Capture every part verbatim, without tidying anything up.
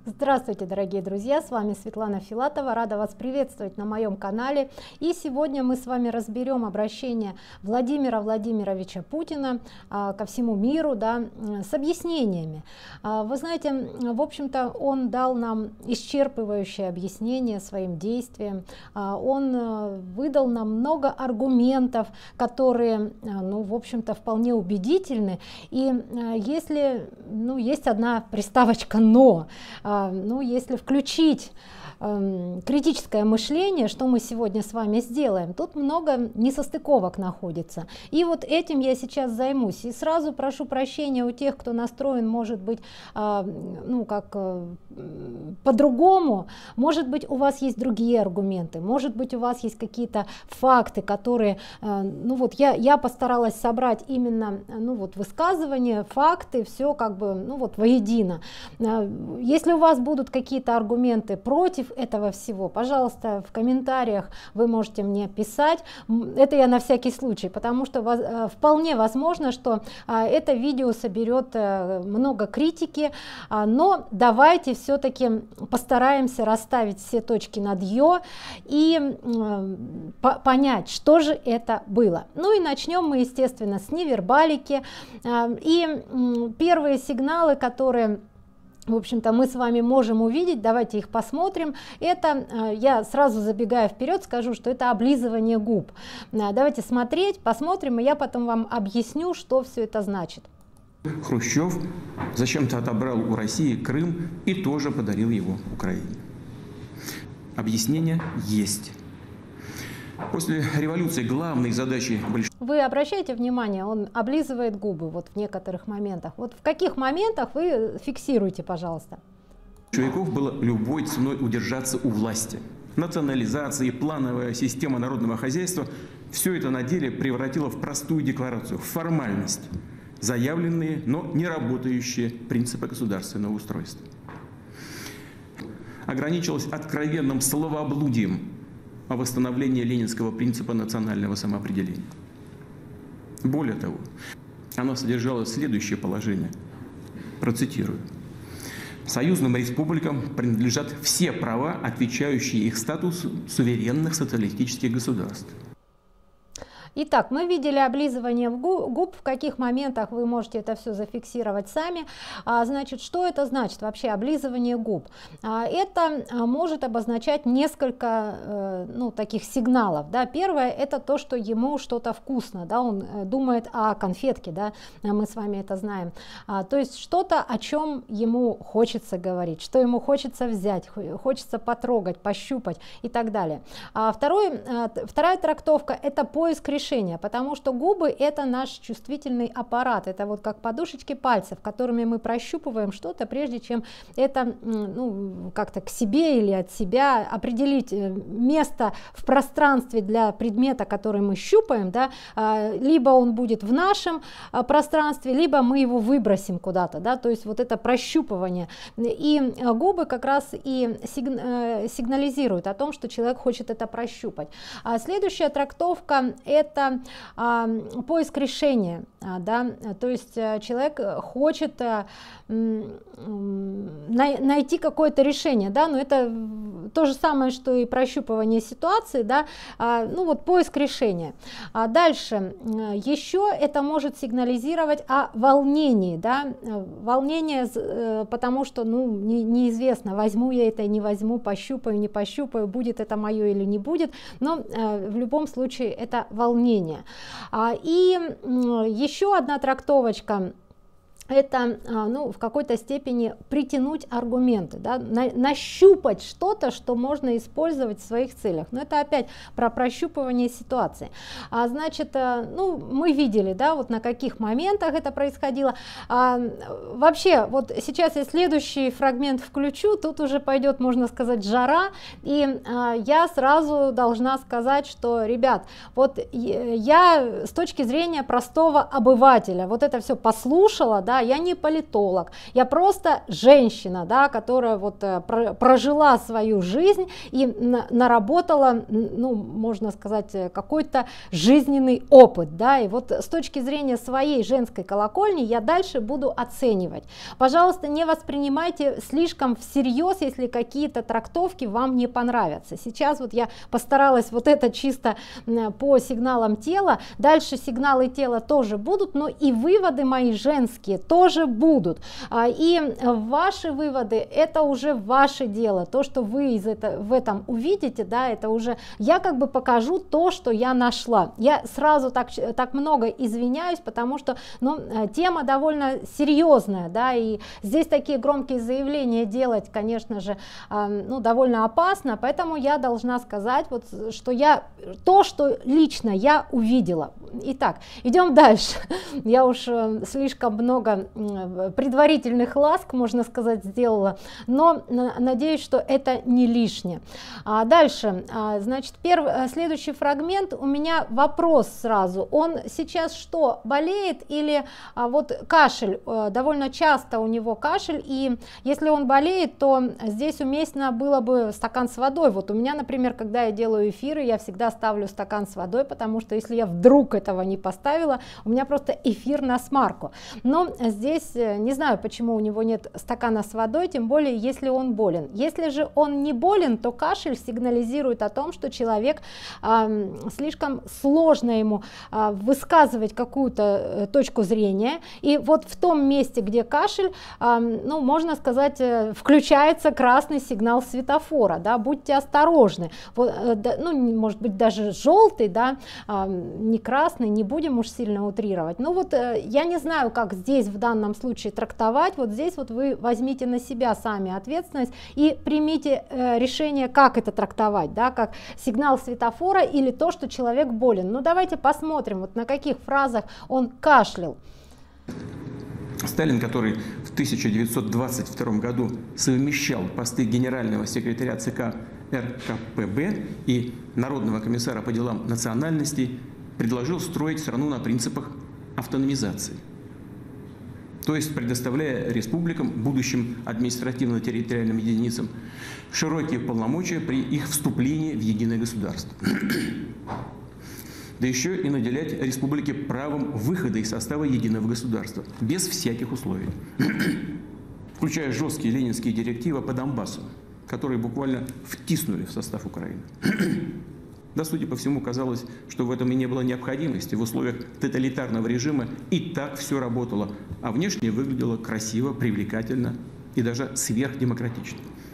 Здравствуйте, дорогие друзья, с вами Светлана Филатова, рада вас приветствовать на моем канале. И сегодня мы с вами разберем обращение Владимира Владимировича Путина а, ко всему миру, да, с объяснениями. А, вы знаете, в общем-то, он дал нам исчерпывающее объяснение своим действиям. А, он а, выдал нам много аргументов, которые, а, ну, в общем-то, вполне убедительны. И а, если, ну, есть одна приставочка «но», ну, если включить э, критическое мышление, что мы сегодня с вами сделаем, тут много несостыковок находится. И вот этим я сейчас займусь. И сразу прошу прощения у тех, кто настроен, может быть, э, ну, как э, по-другому. Может быть, у вас есть другие аргументы, может быть, у вас есть какие-то факты, которые, э, ну вот, я, я постаралась собрать именно, ну вот, высказывания, факты, все как бы, ну вот, воедино. Если у вас будут какие-то аргументы против этого всего, пожалуйста, в комментариях вы можете мне писать. Это я на всякий случай, потому что вполне возможно, что это видео соберет много критики, но давайте все-таки постараемся расставить все точки над «ё» и понять, что же это было. Ну и начнем мы, естественно, с невербалики. И первые сигналы, которые, в общем-то, мы с вами можем увидеть, давайте их посмотрим. Это, я сразу забегая вперед, скажу, что это облизывание губ. Давайте смотреть, посмотрим, и я потом вам объясню, что все это значит. Хрущев зачем-то отобрал у России Крым и тоже подарил его Украине. Объяснение есть. После революции главной задачей большевиков... Вы обращаете внимание, он облизывает губы вот в некоторых моментах. Вот в каких моментах вы фиксируете, пожалуйста. Большевиков было любой ценой удержаться у власти. Национализация и плановая система народного хозяйства – все это на деле превратило в простую декларацию, в формальность. Заявленные, но не работающие принципы государственного устройства. Ограничилось откровенным словоблудием о восстановлении ленинского принципа национального самоопределения. Более того, оно содержало следующее положение, процитирую: «Союзным республикам принадлежат все права, отвечающие их статусу суверенных социалистических государств». Итак, мы видели облизывание губ, в каких моментах вы можете это все зафиксировать сами. А, значит, что это значит вообще облизывание губ? А, это а, может обозначать несколько э, ну, таких сигналов. Да? Первое — это то, что ему что-то вкусно, да? Он э, думает о конфетке, да? Мы с вами это знаем. А, то есть что-то, о чем ему хочется говорить, что ему хочется взять, хочется потрогать, пощупать и так далее. А второй, а, вторая трактовка — это поиск решения. Решение, потому что губы — это наш чувствительный аппарат, это вот как подушечки пальцев, которыми мы прощупываем что-то, прежде чем это, ну, как-то к себе или от себя определить место в пространстве для предмета, который мы щупаем, да, либо он будет в нашем пространстве, либо мы его выбросим куда-то, да, то есть вот это прощупывание. И губы как раз и сигнализируют о том, что человек хочет это прощупать. А следующая трактовка — это это а, поиск решения, а, да, то есть а, человек хочет а, на, найти какое-то решение, да, но это то же самое, что и прощупывание ситуации, да, а, ну вот поиск решения. А дальше еще это может сигнализировать о волнении, да, волнение, потому что, ну, не, неизвестно, возьму я это, не возьму, пощупаю, не пощупаю, будет это мое или не будет, но а, в любом случае это волнение. И еще одна трактовочка — это, ну, в какой-то степени притянуть аргументы, да, на, нащупать что-то, что можно использовать в своих целях. Но это опять про прощупывание ситуации. А, значит, ну, мы видели, да, вот на каких моментах это происходило. А, вообще, вот сейчас я следующий фрагмент включу, тут уже пойдет, можно сказать, жара, и а, я сразу должна сказать, что, ребят, вот я с точки зрения простого обывателя вот это все послушала, да, да, я не политолог, я просто женщина, да, которая вот прожила свою жизнь и наработала, ну, можно сказать, какой-то жизненный опыт, да, и вот с точки зрения своей женской колокольни я дальше буду оценивать. Пожалуйста, не воспринимайте слишком всерьез, если какие-то трактовки вам не понравятся. Сейчас вот я постаралась вот это чисто по сигналам тела, дальше сигналы тела тоже будут, но и выводы мои женские тоже будут, и ваши выводы это уже ваше дело, то, что вы из это, в этом увидите, да, это уже я как бы покажу то, что я нашла. Я сразу так, так много извиняюсь, потому что, ну, тема довольно серьезная, да, и здесь такие громкие заявления делать, конечно же, ну, довольно опасно, поэтому я должна сказать, вот, что я то, что лично я увидела. Итак, идем дальше. Я уж слишком много предварительных ласк, можно сказать, сделала, но надеюсь, что это не лишнее. А дальше, значит, первый, следующий фрагмент, у меня вопрос сразу. Он сейчас что, болеет или а, вот кашель, довольно часто у него кашель, и если он болеет, то здесь уместно было бы стакан с водой. Вот у меня, например, когда я делаю эфиры, я всегда ставлю стакан с водой, потому что если я вдруг этого не поставила, у меня просто эфир на смарку. Но здесь не знаю, почему у него нет стакана с водой, тем более если он болен. Если же он не болен, то кашель сигнализирует о том, что человек э, слишком сложно ему э, высказывать какую-то э, точку зрения, и вот в том месте, где кашель, э, ну, можно сказать, э, включается красный сигнал светофора, да, будьте осторожны. Вот, э, да, ну, может быть, даже желтый, да, э, не красный, не будем уж сильно утрировать. Но вот э, я не знаю, как здесь в данном случае трактовать. Вот здесь вот вы возьмите на себя сами ответственность и примите э, решение, как это трактовать, да, как сигнал светофора или то, что человек болен. Ну, давайте посмотрим, вот на каких фразах он кашлял. Сталин, который в тысяча девятьсот двадцать втором году совмещал посты генерального секретаря ЦК эр ка пэ бэ и народного комиссара по делам национальностей, предложил строить страну на принципах автономизации, то есть предоставляя республикам, будущим административно-территориальным единицам, широкие полномочия при их вступлении в единое государство. Да еще и наделять республики правом выхода из состава единого государства, без всяких условий, включая жесткие ленинские директивы по Донбассу, которые буквально втиснули в состав Украины. Да, судя по всему, казалось, что в этом и не было необходимости. В условиях тоталитарного режима и так все работало, а внешне выглядело красиво, привлекательно и даже сверхдемократично.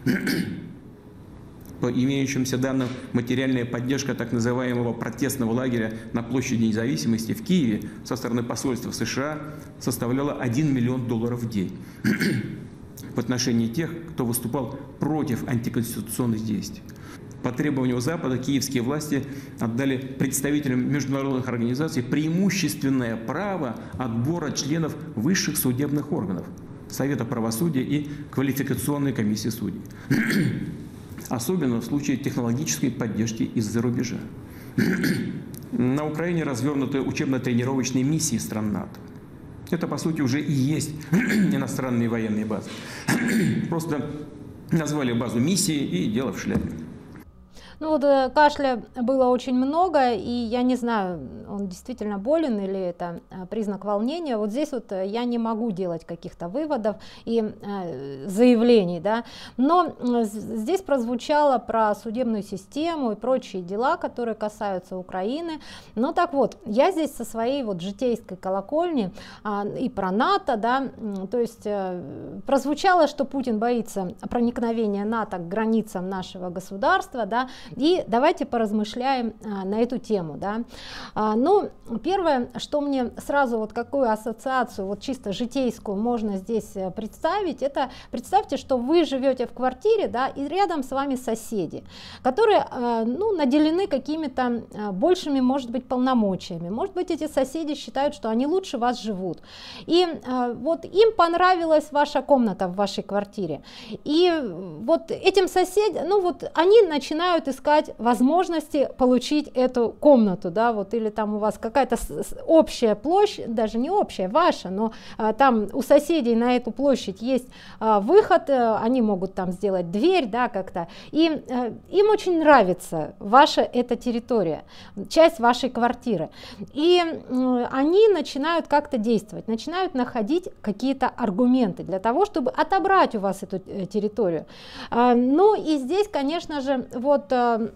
По имеющимся данным, материальная поддержка так называемого протестного лагеря на площади Независимости в Киеве со стороны посольства США составляла один миллион долларов в день в отношении тех, кто выступал против антиконституционных действий. По требованию Запада киевские власти отдали представителям международных организаций преимущественное право отбора членов высших судебных органов, Совета правосудия и квалификационной комиссии судей. Особенно в случае технологической поддержки из-за рубежа. На Украине развернуты учебно-тренировочные миссии стран НАТО. Это, по сути, уже и есть иностранные военные базы. Просто назвали базу миссии и дело в шляпе. Ну вот кашля было очень много, и я не знаю, он действительно болен или это признак волнения. Вот здесь вот я не могу делать каких-то выводов и э, заявлений, да. Но здесь прозвучало про судебную систему и прочие дела, которые касаются Украины. Ну так вот, я здесь со своей вот житейской колокольни э, и про НАТО, да, то есть э, прозвучало, что Путин боится проникновения НАТО к границам нашего государства, да. И давайте поразмышляем а, на эту тему, да. А, ну, первое, что мне сразу вот какую ассоциацию вот чисто житейскую можно здесь представить, это представьте, что вы живете в квартире, да, и рядом с вами соседи, которые, а, ну, наделены какими-то а, большими, может быть, полномочиями. Может быть, эти соседи считают, что они лучше вас живут. И а, вот им понравилась ваша комната в вашей квартире. И вот этим соседям, ну вот они начинают искать возможности получить эту комнату, да, вот, или там у вас какая-то общая площадь, даже не общая, ваша, но а, там у соседей на эту площадь есть а, выход, а, они могут там сделать дверь, да, как-то, и а, им очень нравится ваша эта территория, часть вашей квартиры, и а, они начинают как-то действовать, начинают находить какие-то аргументы для того, чтобы отобрать у вас эту территорию. А, ну и здесь, конечно же, вот а,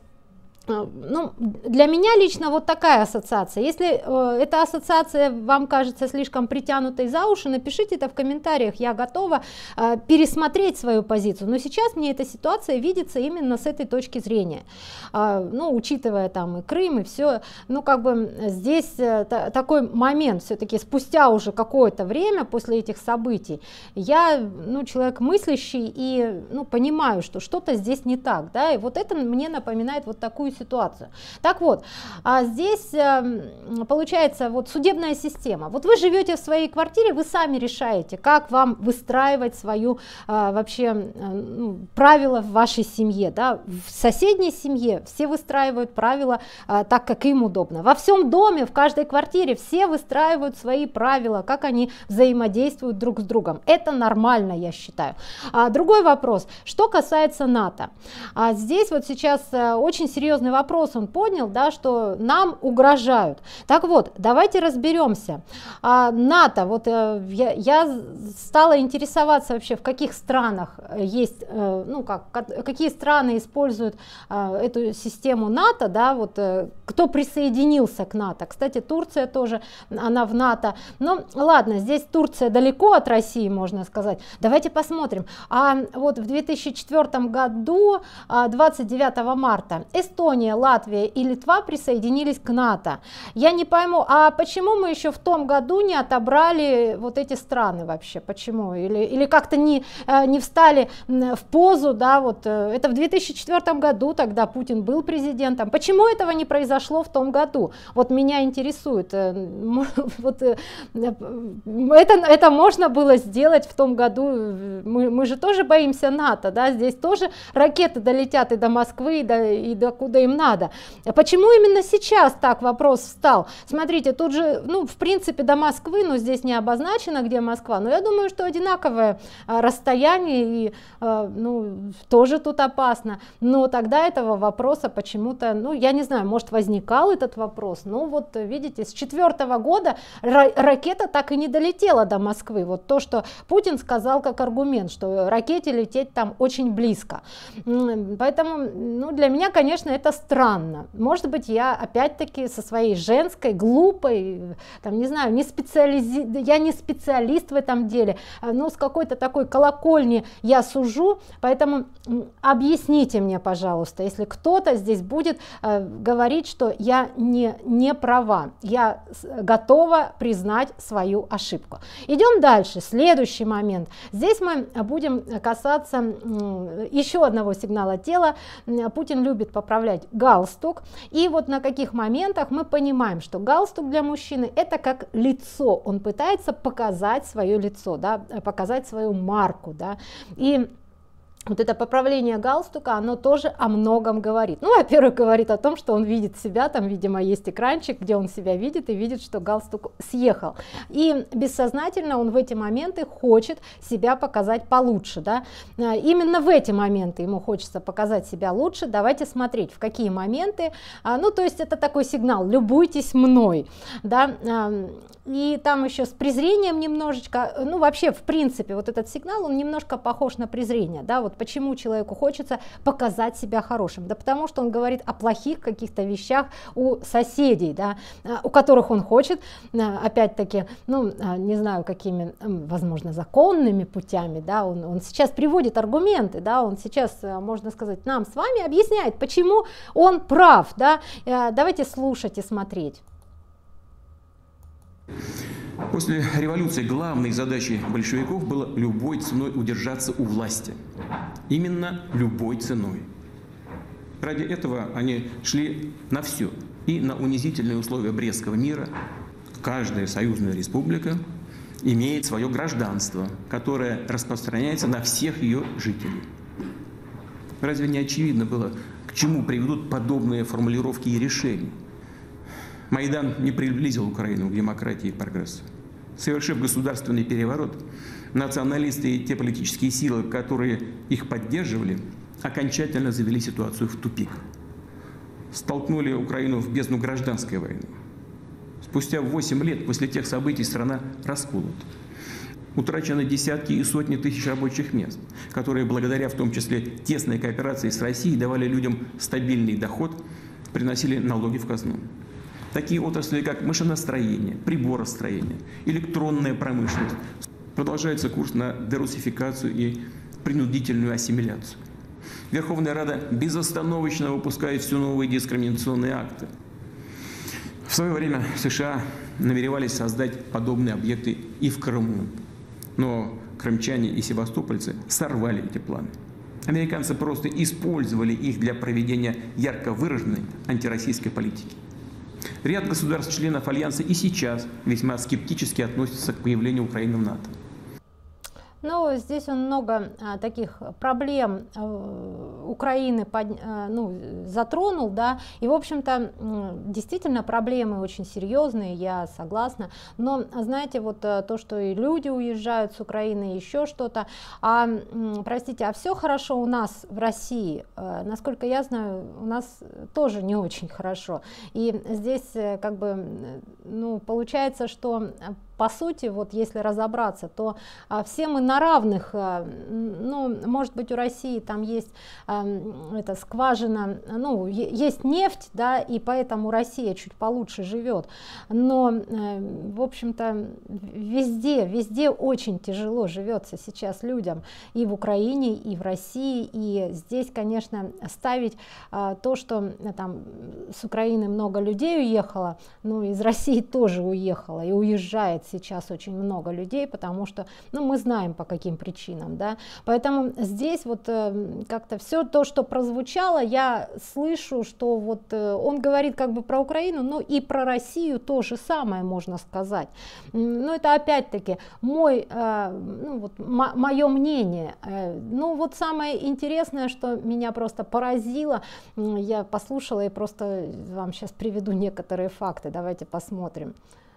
ну, для меня лично вот такая ассоциация. Если э, эта ассоциация вам кажется слишком притянутой за уши, напишите это в комментариях, я готова э, пересмотреть свою позицию. Но сейчас мне эта ситуация видится именно с этой точки зрения. Э, ну, учитывая там и Крым, и все, ну, как бы здесь э, та, такой момент, все-таки спустя уже какое-то время после этих событий, я, ну, человек мыслящий и, ну, понимаю, что что-то здесь не так, да, и вот это мне напоминает вот такую ситуацию. Так вот, а здесь э, получается вот судебная система. Вот вы живете в своей квартире, вы сами решаете, как вам выстраивать свою э, вообще э, ну, правила в вашей семье. Да? В соседней семье все выстраивают правила э, так, как им удобно. Во всем доме, в каждой квартире все выстраивают свои правила, как они взаимодействуют друг с другом. Это нормально, я считаю. А другой вопрос, что касается НАТО. А здесь вот сейчас э, очень серьезный вопрос он поднял, да, что нам угрожают. Так вот, давайте разберемся. А, НАТО, вот э, я, я стала интересоваться вообще, в каких странах есть, э, ну как, какие страны используют э, эту систему НАТО, да, вот э, кто присоединился к НАТО. Кстати, Турция тоже, она в НАТО. Ну ладно, здесь Турция далеко от России, можно сказать. Давайте посмотрим. А вот в две тысячи четвёртом году, двадцать девятого марта, Эстония, Латвия и Литва присоединились к НАТО. Я не пойму, а почему мы еще в том году не отобрали вот эти страны вообще? Почему? Или, или как-то не, не встали в позу, да, вот это в две тысячи четвёртом году, тогда Путин был президентом. Почему этого не произошло в том году? Вот меня интересует. Вот, это, это можно было сделать в том году. Мы, мы же тоже боимся НАТО, да, здесь тоже ракеты долетят и до Москвы, и до, и до куда им надо. Почему именно сейчас так вопрос встал? Смотрите, тут же, ну, в принципе, до Москвы, но здесь не обозначено, где Москва, но я думаю, что одинаковое а, расстояние, и, а, ну, тоже тут опасно. Но тогда этого вопроса почему-то, ну, я не знаю, может, возникал этот вопрос, но вот, видите, с четвертого года ра ракета так и не долетела до Москвы. Вот то, что Путин сказал как аргумент, что ракете лететь там очень близко. Поэтому, ну, для меня, конечно, это странно. Может быть, я опять-таки со своей женской, глупой, там, не знаю, не специализи... я не специалист в этом деле, но с какой-то такой колокольни я сужу, поэтому объясните мне, пожалуйста, если кто-то здесь будет э, говорить, что я не, не права, я готова признать свою ошибку. Идем дальше, следующий момент. Здесь мы будем касаться э, еще одного сигнала тела. Путин любит поправлять галстук, и вот на каких моментах мы понимаем, что галстук для мужчины это как лицо, он пытается показать свое лицо, да, показать свою марку, да, и вот это поправление галстука, оно тоже о многом говорит. Ну, во-первых, говорит о том, что он видит себя, там, видимо, есть экранчик, где он себя видит и видит, что галстук съехал. И бессознательно он в эти моменты хочет себя показать получше, да. Именно в эти моменты ему хочется показать себя лучше. Давайте смотреть, в какие моменты. Ну, то есть это такой сигнал: любуйтесь мной, да. И там еще с презрением немножечко, ну, вообще, в принципе, вот этот сигнал, он немножко похож на презрение, да. Вот почему человеку хочется показать себя хорошим? Да потому что он говорит о плохих каких-то вещах у соседей, да, у которых он хочет, опять-таки, ну, не знаю, какими, возможно, законными путями, да, он, он сейчас приводит аргументы, да, он сейчас, можно сказать, нам с вами объясняет, почему он прав, да. Давайте слушать и смотреть. После революции главной задачей большевиков было любой ценой удержаться у власти. Именно любой ценой. Ради этого они шли на все. И на унизительные условия Брестского мира каждая союзная республика имеет свое гражданство, которое распространяется на всех ее жителей. Разве не очевидно было, к чему приведут подобные формулировки и решения? Майдан не приблизил Украину к демократии и прогрессу. Совершив государственный переворот, националисты и те политические силы, которые их поддерживали, окончательно завели ситуацию в тупик. Столкнули Украину в бездну гражданской войны. Спустя восемь лет после тех событий страна расколота. Утрачены десятки и сотни тысяч рабочих мест, которые благодаря в том числе тесной кооперации с Россией давали людям стабильный доход, приносили налоги в казну. Такие отрасли, как машиностроение, приборостроение, электронная промышленность. Продолжается курс на дерусификацию и принудительную ассимиляцию. Верховная Рада безостановочно выпускает все новые дискриминационные акты. В свое время США намеревались создать подобные объекты и в Крыму. Но крымчане и севастопольцы сорвали эти планы. Американцы просто использовали их для проведения ярко выраженной антироссийской политики. Ряд государств-членов Альянса и сейчас весьма скептически относятся к появлению Украины в НАТО. Ну, здесь он много а, таких проблем а, Украины под, а, ну, затронул, да, и, в общем-то, действительно проблемы очень серьезные, я согласна, но, знаете, вот то, что и люди уезжают с Украины, еще что-то, а, простите, а все хорошо у нас в России, а, насколько я знаю, у нас тоже не очень хорошо, и здесь, как бы, ну, получается, что по сути, вот если разобраться, то а, все мы на равных, а, ну, может быть, у России там есть а, эта скважина, ну, есть нефть, да, и поэтому Россия чуть получше живет, но, а, в общем-то, везде, везде очень тяжело живется сейчас людям, и в Украине, и в России, и здесь, конечно, ставить а, то, что там с Украины много людей уехало, ну, из России тоже уехало и уезжает сейчас очень много людей, потому что, ну, мы знаем по каким причинам, да, поэтому здесь вот э, как-то все то, что прозвучало, я слышу, что вот э, он говорит как бы про Украину, но и про Россию то же самое можно сказать, но это опять-таки мой, э, ну, вот, мое мнение, э, ну, вот самое интересное, что меня просто поразило, я послушала и просто вам сейчас приведу некоторые факты, давайте посмотрим.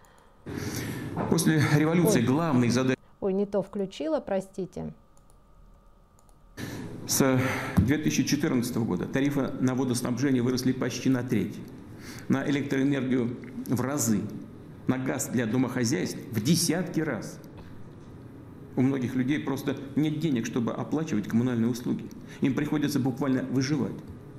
После революции Ой. главной задачей... Ой, не то включила, простите. С две тысячи четырнадцатого года тарифы на водоснабжение выросли почти на треть, на электроэнергию в разы, на газ для домохозяйств в десятки раз. У многих людей просто нет денег, чтобы оплачивать коммунальные услуги. Им приходится буквально выживать.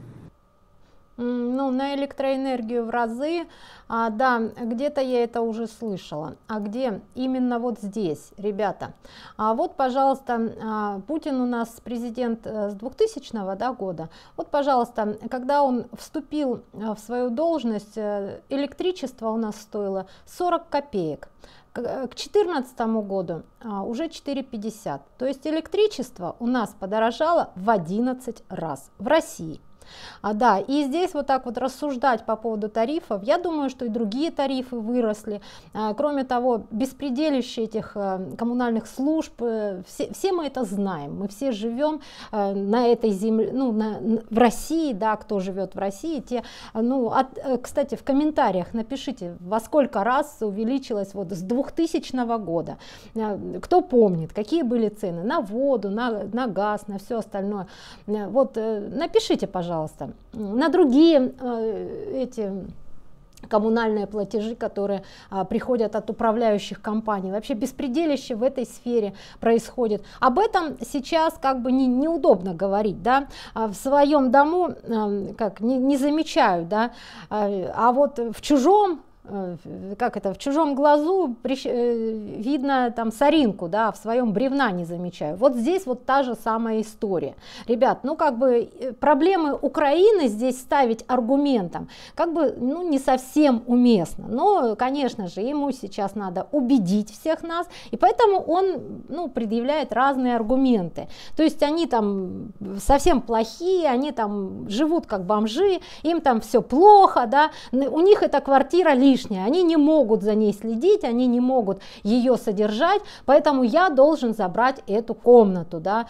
Ну, на электроэнергию в разы, а, да, где-то я это уже слышала. А где? Именно вот здесь, ребята. А вот, пожалуйста, а, Путин у нас президент с двухтысячного, да, года. Вот, пожалуйста, когда он вступил в свою должность, электричество у нас стоило сорок копеек. К две тысячи четырнадцатому году а, уже четыре пятьдесят. То есть электричество у нас подорожало в одиннадцать раз в России. А, да, и здесь вот так вот рассуждать по поводу тарифов, я думаю, что и другие тарифы выросли. А, кроме того, беспределище этих а, коммунальных служб, а, все, все мы это знаем, мы все живем а, на этой земле, ну, на, в России, да, кто живет в России, те, ну, от, кстати, в комментариях напишите, во сколько раз увеличилось вот с двухтысячного года, а, кто помнит, какие были цены на воду, на, на газ, на все остальное, а, вот напишите, пожалуйста. Пожалуйста, на другие э, эти коммунальные платежи, которые а, приходят от управляющих компаний. Вообще беспределище в этой сфере происходит. Об этом сейчас как бы не, неудобно говорить, да, а в своем дому а, как не, не замечают, да, а, а вот в чужом, как это, в чужом глазу видно там соринку, да, в своем бревна не замечаю. Вот здесь вот та же самая история. Ребят, ну как бы проблемы Украины здесь ставить аргументом, как бы, ну, не совсем уместно. Но, конечно же, ему сейчас надо убедить всех нас, и поэтому он, ну, предъявляет разные аргументы. То есть они там совсем плохие, они там живут как бомжи, им там все плохо, да, у них эта квартира лишняя. лишняя, они не могут за ней следить, они не могут ее содержать, поэтому я должен забрать эту комнату, да,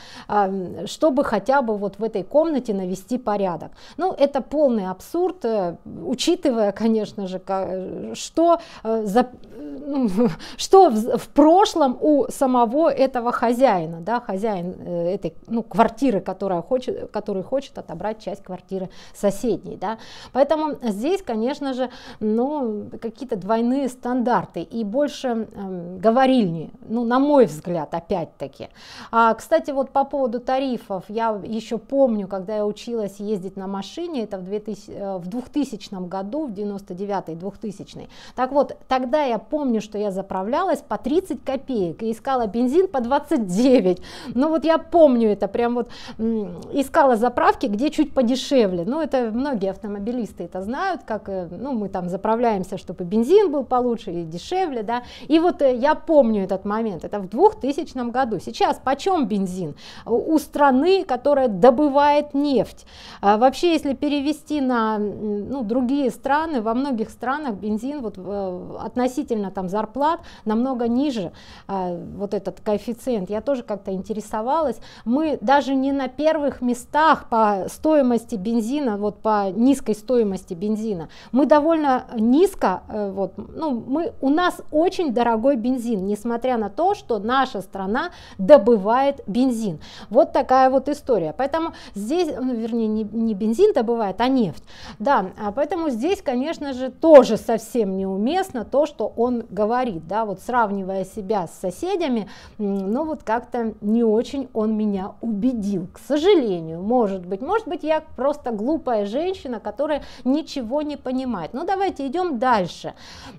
чтобы хотя бы вот в этой комнате навести порядок. Ну, это полный абсурд, учитывая, конечно же, что, за, ну, что в, в прошлом у самого этого хозяина, да, хозяин этой, ну, квартиры, которая хочет, который хочет отобрать часть квартиры соседней, да. Поэтому здесь, конечно же, ну, какие-то двойные стандарты и больше э, говорильни, ну, на мой взгляд, опять-таки. А, кстати, вот по поводу тарифов, я еще помню, когда я училась ездить на машине, это в, двухтысячном году, в девяносто девятый двухтысячный. Так вот, тогда я помню, что я заправлялась по тридцать копеек и искала бензин по двадцать девять. Ну вот я помню это, прям вот искала заправки, где чуть подешевле. Ну это многие автомобилисты это знают, как, ну, мы там заправляемся, чтобы бензин был получше и дешевле, да. И вот я помню этот момент, это в двухтысячном году. Сейчас почем бензин? У страны, которая добывает нефть. А вообще, если перевести на, ну, другие страны, во многих странах бензин вот относительно там зарплат намного ниже, а, вот этот коэффициент. Я тоже как-то интересовалась. Мы даже не на первых местах по стоимости бензина, вот по низкой стоимости бензина. Мы довольно низко, вот, ну, мы, у нас очень дорогой бензин, несмотря на то, что наша страна добывает бензин. Вот такая вот история. Поэтому здесь, ну, вернее, не, не бензин добывает, а нефть. Да, а поэтому здесь, конечно же, тоже совсем неуместно то, что он говорит, да, вот сравнивая себя с соседями, ну вот как-то не очень он меня убедил, к сожалению, может быть, может быть, я просто глупая женщина, которая ничего не понимает. Ну, давайте идем дальше.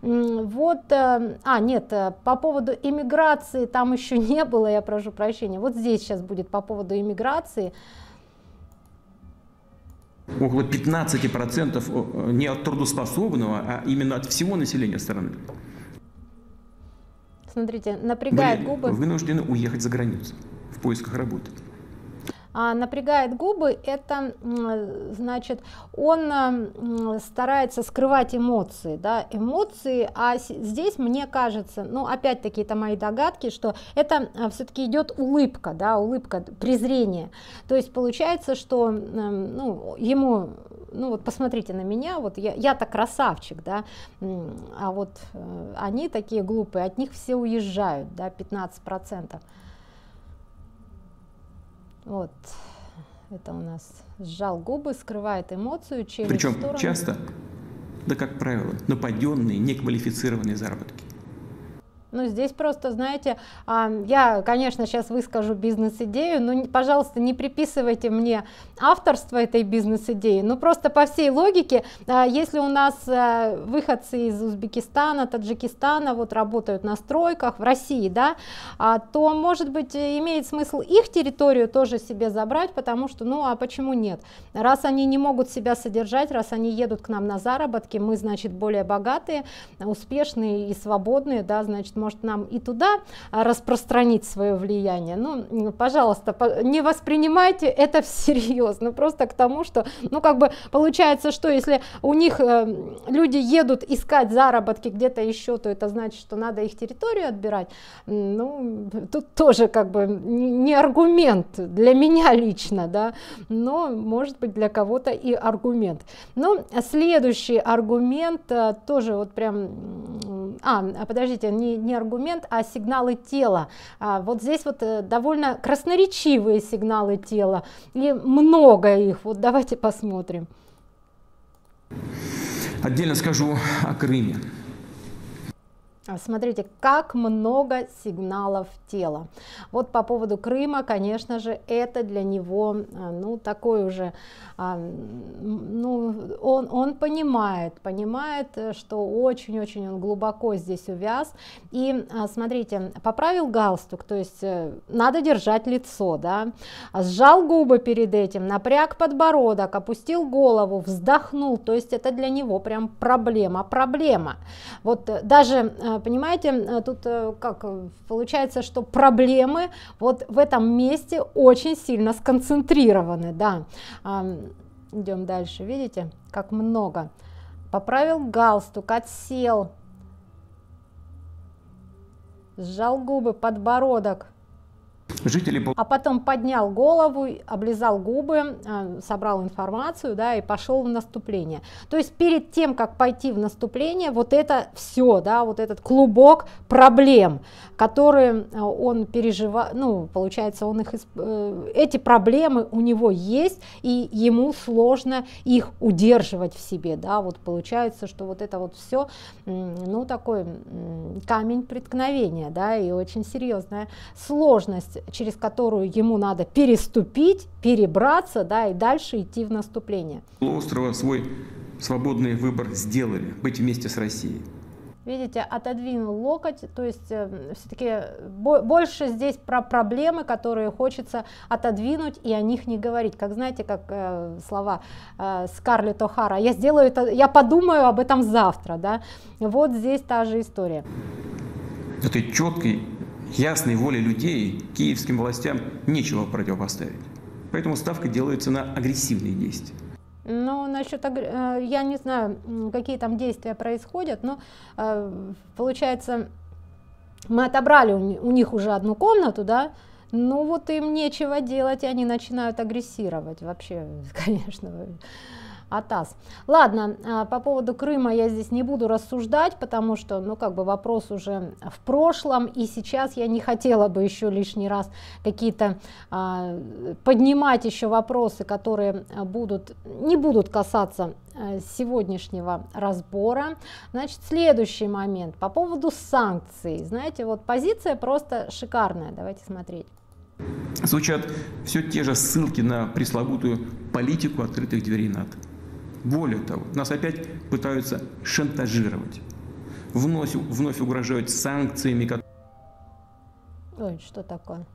Вот, а, нет, по поводу иммиграции там еще не было, я прошу прощения, вот здесь сейчас будет по поводу иммиграции. Около пятнадцати процентов не от трудоспособного, а именно от всего населения страны. Смотрите, напрягает были губы. Вынуждены уехать за границу в поисках работы. А, напрягает губы, это значит, он старается скрывать эмоции, да, эмоции, а здесь мне кажется, ну опять-таки это мои догадки, что это все-таки идет улыбка, да, улыбка презрения, то есть получается, что, ну, ему, ну вот посмотрите на меня, вот я, я-то красавчик, да, а вот они такие глупые, от них все уезжают, да, пятнадцать процентов. Вот, это у нас сжал губы, скрывает эмоцию, челюсть в Причем сторону. часто, да как правило, нападенные, неквалифицированные заработки. Ну, здесь просто, знаете, я, конечно, сейчас выскажу бизнес-идею, но, пожалуйста, не приписывайте мне авторство этой бизнес-идеи, но просто по всей логике, если у нас выходцы из Узбекистана, Таджикистана вот работают на стройках в России, да, то, может быть, имеет смысл их территорию тоже себе забрать, потому что, ну, а почему нет? Раз они не могут себя содержать, раз они едут к нам на заработки, мы, значит, более богатые, успешные и свободные, да, значит, может нам и туда распространить свое влияние. Ну, пожалуйста, не воспринимайте это всерьез, ну просто к тому, что, ну как бы получается, что если у них э, люди едут искать заработки где-то еще, то это значит, что надо их территорию отбирать. Ну, тут тоже как бы не аргумент для меня лично, да, но может быть для кого-то и аргумент. Ну, следующий аргумент э, тоже вот прям, а, подождите, не, не аргумент, а сигналы тела. А, вот здесь вот э, довольно красноречивые сигналы тела, и много их. Вот давайте посмотрим. Отдельно скажу о Крыме. Смотрите, как много сигналов тела. Вот по поводу Крыма, конечно же, это для него, ну, такой уже, ну, он, он понимает, понимает, что очень-очень он глубоко здесь увяз. И, смотрите, поправил галстук, то есть надо держать лицо, да, сжал губы перед этим, напряг подбородок, опустил голову, вздохнул, то есть это для него прям проблема, проблема. Вот даже, понимаете, тут как получается, что проблемы вот в этом месте очень сильно сконцентрированы, да. Идем дальше, видите, как много. поправил галстук, отсел, сжал губы, подбородок. Жители... А потом поднял голову, облизал губы, собрал информацию, да, и пошел в наступление. То есть перед тем, как пойти в наступление, вот это все, да, вот этот клубок проблем, которые он переживает, ну, получается, он их, эти проблемы у него есть, и ему сложно их удерживать в себе, да, вот получается, что вот это вот все, ну, такой камень преткновения, да, и очень серьезная сложность, через которую ему надо переступить, перебраться, да, и дальше идти в наступление. Острова свой свободный выбор сделали, быть вместе с Россией. Видите, отодвинул локоть, то есть э, все-таки бо больше здесь про проблемы, которые хочется отодвинуть и о них не говорить. Как знаете, как э, слова э, Скарлетт О'Хара, я сделаю это, я подумаю об этом завтра, да. Вот здесь та же история. Этой четкой, ясной воле людей киевским властям нечего противопоставить. Поэтому ставка делается на агрессивные действия. Ну, насчет, я не знаю, какие там действия происходят, но получается, мы отобрали у них уже одну комнату, да, ну вот им нечего делать, и они начинают агрессировать, вообще, конечно, атас. Ладно, по поводу Крыма я здесь не буду рассуждать, потому что, ну, как бы вопрос уже в прошлом, и сейчас я не хотела бы еще лишний раз какие-то а, поднимать еще вопросы, которые будут, не будут касаться а, сегодняшнего разбора. Значит, следующий момент по поводу санкций. Знаете, вот позиция просто шикарная, давайте смотреть. Звучат все те же ссылки на пресловутую политику открытых дверей НАТО. Более того, нас опять пытаются шантажировать, вновь, вновь угрожают санкциями. Ой, что такое?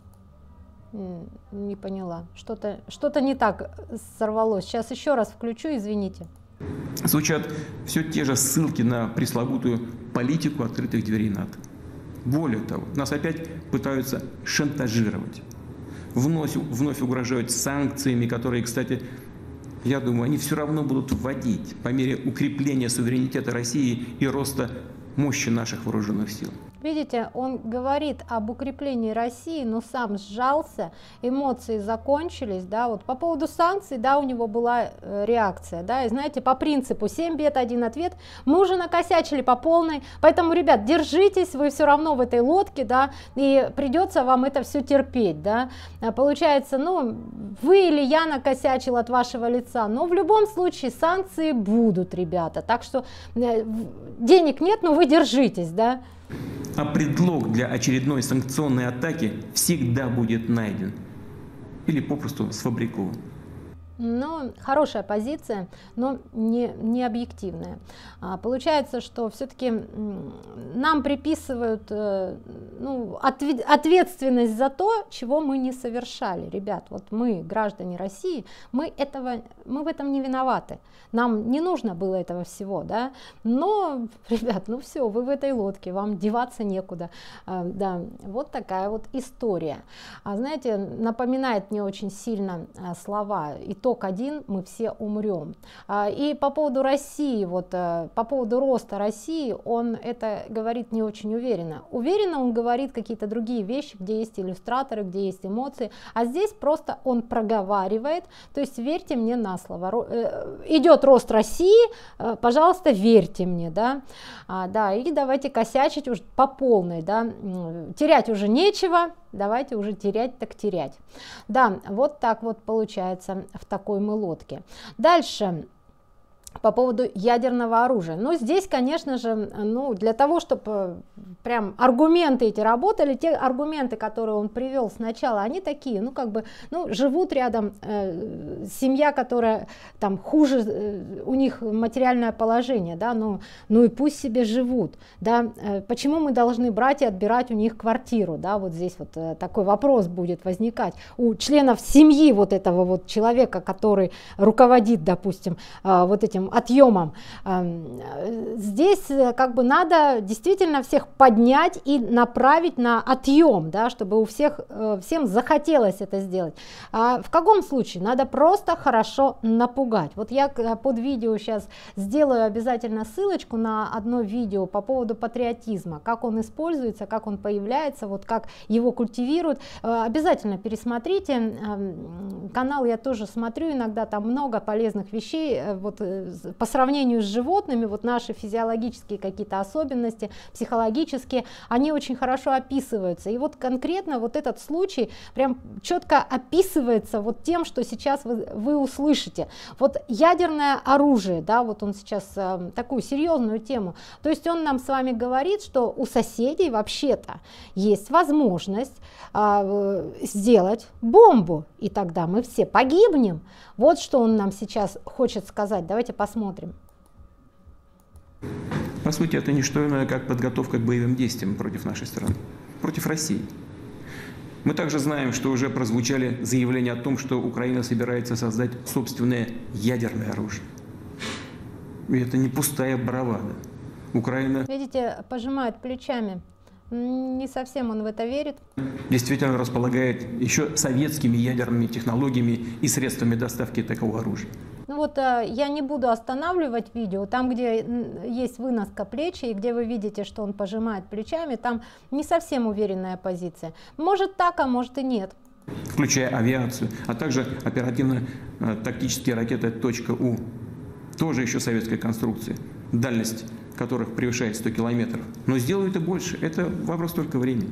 Не поняла. Что-то что-то не так сорвалось. Сейчас еще раз включу, извините. Звучат все те же ссылки на пресловутую политику открытых дверей НАТО. Более того, нас опять пытаются шантажировать, вновь, вновь угрожают санкциями, которые, кстати, я думаю, они все равно будут вводить по мере укрепления суверенитета России и роста мощи наших вооруженных сил. Видите, он говорит об укреплении России, но сам сжался, эмоции закончились, да, вот по поводу санкций, да, у него была э, реакция, да, и знаете, по принципу семь бед, один ответ, мы уже накосячили по полной, поэтому, ребят, держитесь, вы все равно в этой лодке, да, и придется вам это все терпеть, да, получается, ну, вы или я накосячил от вашего лица, но в любом случае санкции будут, ребята, так что э, денег нет, но вы держитесь, да. А предлог для очередной санкционной атаки всегда будет найден или попросту сфабрикован. Ну, хорошая позиция, но не, не объективная. А, получается, что все-таки нам приписывают э, ну, отве ответственность за то, чего мы не совершали. Ребят, вот мы, граждане России, мы, этого, мы в этом не виноваты. Нам не нужно было этого всего, да, но, ребят, ну все, вы в этой лодке, вам деваться некуда. А, да, вот такая вот история. А, знаете, напоминает мне очень сильно а, слова «Итог один, мы все умрем». А, и по поводу России, вот, а, по поводу роста России, он это говорит не очень уверенно. Уверенно он говорит какие-то другие вещи, где есть иллюстраторы, где есть эмоции, а здесь просто он проговаривает, то есть верьте мне на слово. Идет рост России, пожалуйста, верьте мне, да, а, да, и давайте косячить уже по полной, да, терять уже нечего, давайте уже терять так терять. Да, вот так вот получается в такой мы лодке. Дальше. По поводу ядерного оружия. Но здесь, конечно же, ну, для того, чтобы прям аргументы эти работали, те аргументы, которые он привел сначала, они такие, ну, как бы, ну, живут рядом э, семья, которая там хуже, э, у них материальное положение, да, ну, ну и пусть себе живут, да, э, почему мы должны брать и отбирать у них квартиру, да, вот здесь вот э, такой вопрос будет возникать у членов семьи вот этого вот человека, который руководит, допустим, э, вот этим ядерным отъемом. Здесь как бы надо действительно всех поднять и направить на отъем, да, чтобы у всех, всем захотелось это сделать. А в каком случае? Надо просто хорошо напугать. Вот я под видео сейчас сделаю обязательно ссылочку на одно видео по поводу патриотизма, как он используется, как он появляется, вот как его культивируют. Обязательно пересмотрите. Канал я тоже смотрю, иногда там много полезных вещей. Вот по сравнению с животными, вот наши физиологические какие-то особенности, психологические, они очень хорошо описываются. И вот конкретно вот этот случай прям четко описывается вот тем, что сейчас вы, вы услышите. Вот ядерное оружие, да, вот он сейчас э, такую серьезную тему. То есть он нам с вами говорит, что у соседей вообще-то есть возможность э, сделать бомбу, и тогда мы все погибнем. Вот что он нам сейчас хочет сказать. Давайте посмотрим. По сути, это не что иное, как подготовка к боевым действиям против нашей страны, против России. Мы также знаем, что уже прозвучали заявления о том, что Украина собирается создать собственное ядерное оружие. И это не пустая бравада. Украина... Видите, пожимает плечами. Не совсем он в это верит. Действительно располагает еще советскими ядерными технологиями и средствами доставки такого оружия. Ну вот я не буду останавливать видео. Там, где есть выноска плечи, и где вы видите, что он пожимает плечами, там не совсем уверенная позиция. Может так, а может и нет. Включая авиацию, а также оперативно-тактические ракеты «У», тоже еще советской конструкции, дальность которых превышает сто километров. Но сделают и больше. Это вопрос только времени.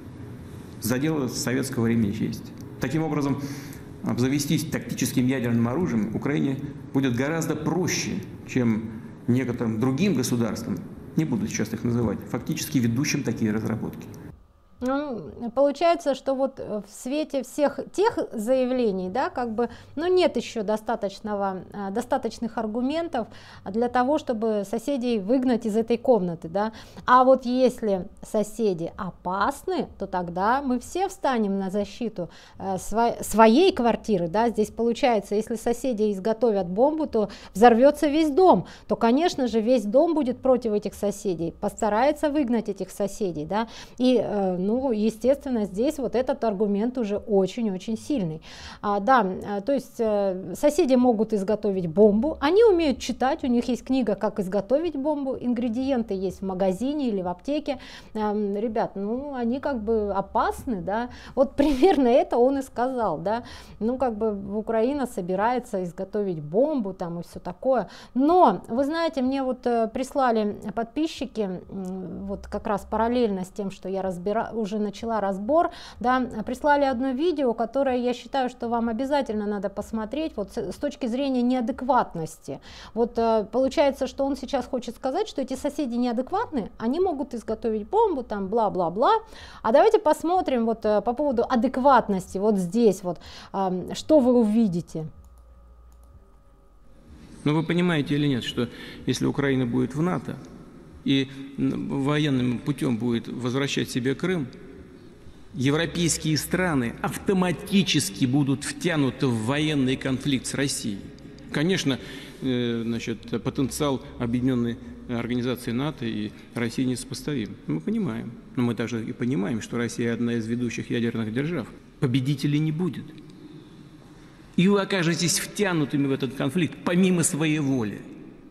Задело советского времени есть. Таким образом, обзавестись тактическим ядерным оружием Украине будет гораздо проще, чем некоторым другим государствам, не буду сейчас их называть, фактически ведущим такие разработки. Ну, получается, что вот в свете всех тех заявлений, да, как бы, ну, нет еще достаточного, достаточных аргументов для того, чтобы соседей выгнать из этой комнаты, да. А вот если соседи опасны, то тогда мы все встанем на защиту своей квартиры, да. Здесь получается, если соседи изготовят бомбу, то взорвется весь дом, то, конечно же, весь дом будет против этих соседей, постарается выгнать этих соседей, да. И ну, естественно, здесь вот этот аргумент уже очень-очень сильный. А, да, то есть э, соседи могут изготовить бомбу, они умеют читать, у них есть книга «Как изготовить бомбу», ингредиенты есть в магазине или в аптеке. Э, ребят, ну, они как бы опасны, да, вот примерно это он и сказал, да, ну, как бы Украина собирается изготовить бомбу там и все такое. Но, вы знаете, мне вот э, прислали подписчики, э, вот как раз параллельно с тем, что я разбираю, уже начала разбор, да, прислали одно видео, которое я считаю, что вам обязательно надо посмотреть, вот с, с точки зрения неадекватности. Вот э, получается, что он сейчас хочет сказать, что эти соседи неадекватны, они могут изготовить бомбу, там бла-бла-бла. А давайте посмотрим вот э, по поводу адекватности, вот здесь вот, э, что вы увидите. Но вы понимаете или нет, что если Украина будет в НАТО, и военным путем будет возвращать себе Крым, европейские страны автоматически будут втянуты в военный конфликт с Россией. Конечно, значит, потенциал объединенной организации НАТО и России несопоставим. Мы понимаем. Но мы также и понимаем, что Россия одна из ведущих ядерных держав. Победителей не будет. И вы окажетесь втянутыми в этот конфликт помимо своей воли.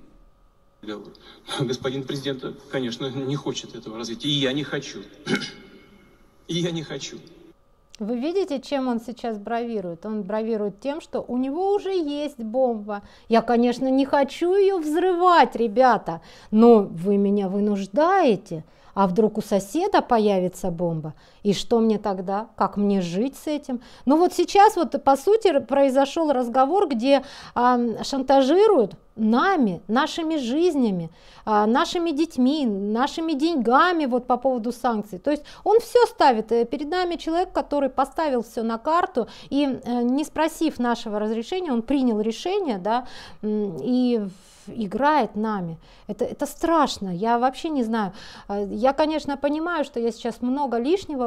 Господин президент, конечно, не хочет этого развития. И я не хочу. И я не хочу. Вы видите, чем он сейчас бравирует? Он бравирует тем, что у него уже есть бомба. Я, конечно, не хочу ее взрывать, ребята, но вы меня вынуждаете. А вдруг у соседа появится бомба? И что мне тогда? Как мне жить с этим? Ну вот сейчас вот по сути произошел разговор, где а, шантажируют нами, нашими жизнями, а, нашими детьми, нашими деньгами вот по поводу санкций. То есть он все ставит. Перед нами человек, который поставил все на карту и а, не спросив нашего разрешения, он принял решение, да, и играет нами. Это, это страшно. Я вообще не знаю. Я, конечно, понимаю, что я сейчас много лишнего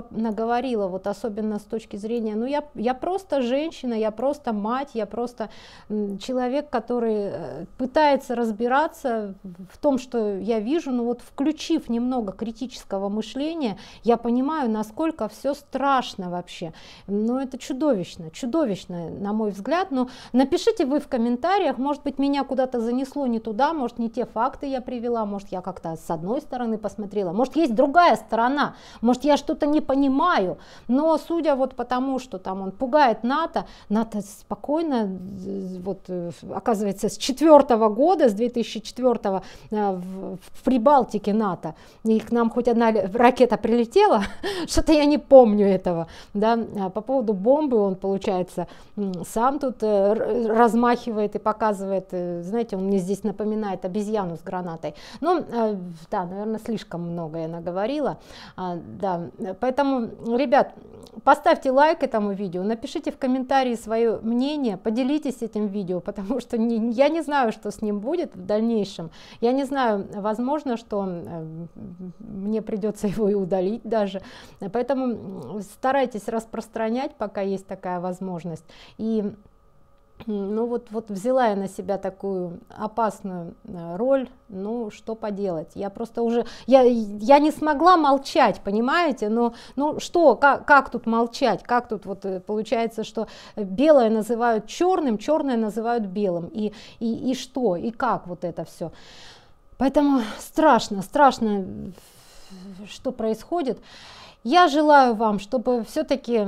много наговорила, вот особенно с точки зрения, ну я, я просто женщина, я просто мать, я просто человек, который пытается разбираться в том, что я вижу, но вот включив немного критического мышления, я понимаю, насколько все страшно вообще. Ну это чудовищно, чудовищно, на мой взгляд. Но напишите вы в комментариях, может быть, меня куда-то занесло не туда, может, не те факты я привела, может, я как-то с одной стороны посмотрела, может, есть другая сторона, может, я что-то не понимаю. Но судя вот по тому, что там он пугает НАТО, НАТО спокойно, вот, оказывается, с четвёртого года, с две тысячи четвёртого в, в Прибалтике НАТО, и к нам хоть одна ракета прилетела, что-то я не помню этого, да. По поводу бомбы он, получается, сам тут размахивает и показывает, знаете, он мне здесь напоминает обезьяну с гранатой. Ну, да, наверное, слишком много я наговорила, да, поэтому, ребят, поставьте лайк этому видео, напишите в комментарии свое мнение, поделитесь этим видео, потому что не, я не знаю, что с ним будет в дальнейшем, я не знаю, возможно, что мне придется его и удалить даже, поэтому старайтесь распространять, пока есть такая возможность. И ну вот, вот взяла я на себя такую опасную роль, ну что поделать, я просто уже, я, я не смогла молчать, понимаете, но ну что, как, как тут молчать, как тут вот получается, что белое называют черным, черное называют белым, и, и, и что, и как вот это все. Поэтому страшно, страшно, что происходит. Я желаю вам, чтобы все-таки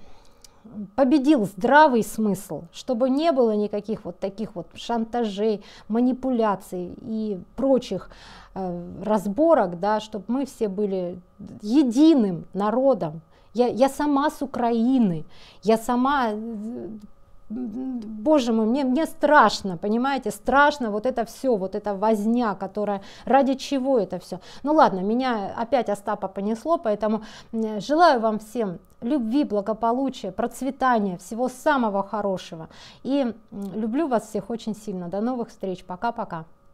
победил здравый смысл, чтобы не было никаких вот таких вот шантажей, манипуляций и прочих э, разборок, да, чтобы мы все были единым народом. Я, я сама с Украины, я сама, боже мой, мне, мне страшно, понимаете, страшно вот это все, вот эта возня, которая, ради чего это все. Ну ладно, меня опять Остапа понесло, поэтому желаю вам всем любви, благополучия, процветания, всего самого хорошего. И люблю вас всех очень сильно. До новых встреч. Пока-пока.